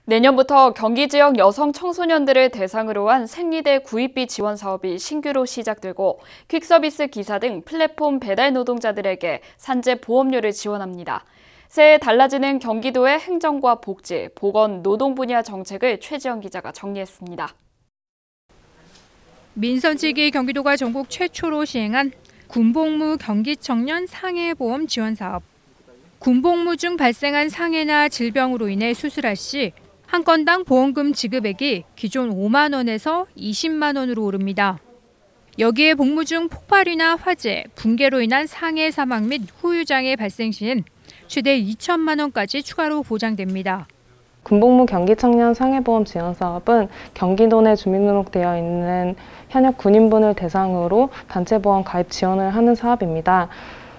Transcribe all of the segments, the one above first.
내년부터 경기 지역 여성 청소년들을 대상으로 한 생리대 구입비 지원 사업이 신규로 시작되고 퀵서비스 기사 등 플랫폼 배달 노동자들에게 산재 보험료를 지원합니다. 새해 달라지는 경기도의 행정과 복지, 보건, 노동 분야 정책을 최지영 기자가 정리했습니다. 민선직이 경기도가 전국 최초로 시행한 군복무 경기청년 상해보험 지원 사업. 군복무 중 발생한 상해나 질병으로 인해 수술할 시 한 건당 보험금 지급액이 기존 5만 원에서 20만 원으로 오릅니다. 여기에 복무 중 폭발이나 화재, 붕괴로 인한 상해 사망 및 후유장애 발생 시엔 최대 2천만 원까지 추가로 보장됩니다. 군복무 경기청년 상해보험 지원 사업은 경기도 내 주민등록되어 있는 현역 군인분을 대상으로 단체보험 가입 지원을 하는 사업입니다.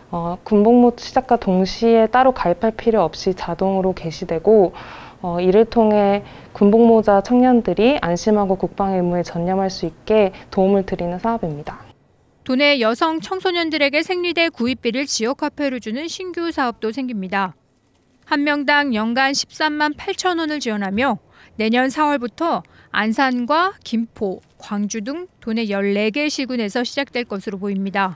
군복무 시작과 동시에 따로 가입할 필요 없이 자동으로 개시되고 이를 통해 군복무자 청년들이 안심하고 국방 의무에 전념할 수 있게 도움을 드리는 사업입니다. 도내 여성 청소년들에게 생리대 구입비를 지역화폐로 주는 신규 사업도 생깁니다. 한 명당 연간 13만 8천 원을 지원하며 내년 4월부터 안산과 김포, 광주 등 도내 14개 시군에서 시작될 것으로 보입니다.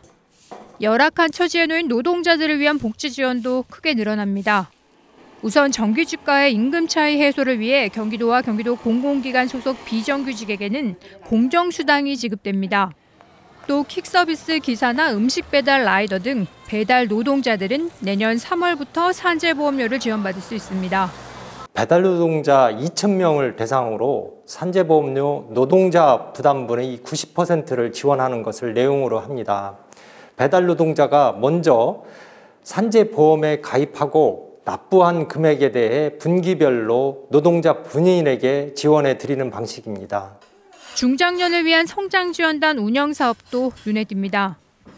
열악한 처지에 놓인 노동자들을 위한 복지 지원도 크게 늘어납니다. 우선 정규직과의 임금 차이 해소를 위해 경기도와 경기도 공공기관 소속 비정규직에게는 공정수당이 지급됩니다. 또 퀵서비스 기사나 음식 배달 라이더 등 배달 노동자들은 내년 3월부터 산재보험료를 지원받을 수 있습니다. 배달 노동자 2,000명을 대상으로 산재보험료 노동자 부담분의 90%를 지원하는 것을 내용으로 합니다. 배달 노동자가 먼저 산재보험에 가입하고 납부한 금액에 대해 분기별로 노동자 본인에게 지원해 드리는 방식입니다. 중장년을 위한 성장지원단 운영 사업도 눈에 띕니다.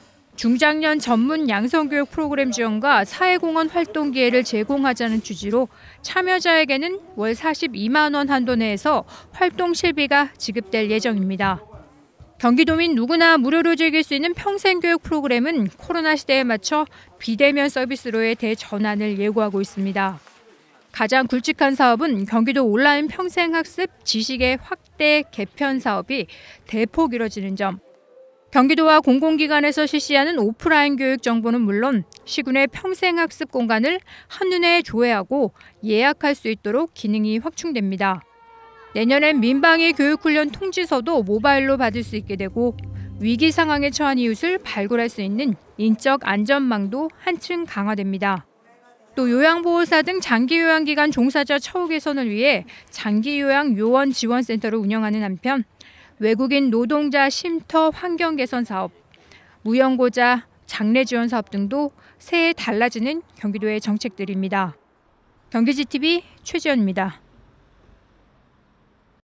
중장년 전문 양성교육 프로그램 지원과 사회공헌 활동 기회를 제공하자는 취지로 참여자에게는 월 42만 원 한도 내에서 활동 실비가 지급될 예정입니다. 경기도민 누구나 무료로 즐길 수 있는 평생교육 프로그램은 코로나 시대에 맞춰 비대면 서비스로의 대전환을 예고하고 있습니다. 가장 굵직한 사업은 경기도 온라인 평생학습 지식의 확대 개편 사업이 대폭 이뤄지는 점. 경기도와 공공기관에서 실시하는 오프라인 교육 정보는 물론 시군의 평생학습 공간을 한눈에 조회하고 예약할 수 있도록 기능이 확충됩니다. 내년엔 민방위 교육훈련 통지서도 모바일로 받을 수 있게 되고 위기 상황에 처한 이웃을 발굴할 수 있는 인적 안전망도 한층 강화됩니다. 또 요양보호사 등 장기요양기관 종사자 처우 개선을 위해 장기요양 요원 지원센터를 운영하는 한편 외국인 노동자 쉼터 환경 개선 사업, 무연고자 장례 지원 사업 등도 새해 달라지는 경기도의 정책들입니다. 경기지TV 최지연입니다.